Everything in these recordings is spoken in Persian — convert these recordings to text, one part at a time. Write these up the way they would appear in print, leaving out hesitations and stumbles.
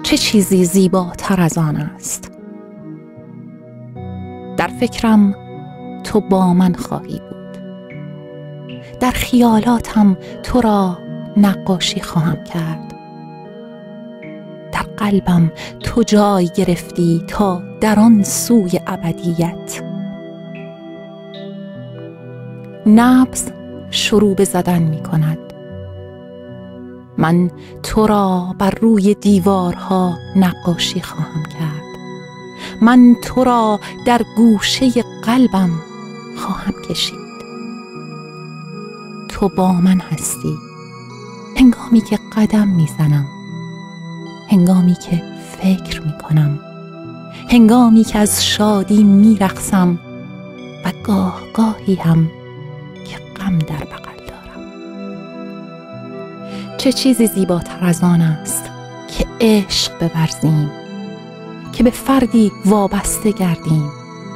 چه چیزی زیباتر از آن است؟ در فکرم تو با من خواهی بود، در خیالاتم تو را نقاشی خواهم کرد. در قلبم تو جای گرفتی تا در آن سوی ابدیت. نبض شروع به زدن می کند. من تو را بر روی دیوارها نقاشی خواهم کرد. من تو را در گوشه قلبم خواهم کشید. تو با من هستی هنگامی که قدم میزنم، هنگامی که فکر میکنم، هنگامی که از شادی میرقصم و گاهی هم که غم در بغل دارم. چه چیزی زیباتر از آن است که عشق بورزیم، که به فردی وابسته گردیم،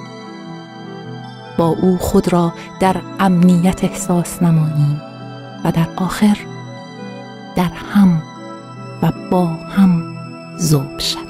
با او خود را در امنیت احساس نماییم و در آخر در هم و با هم ذوب شویم.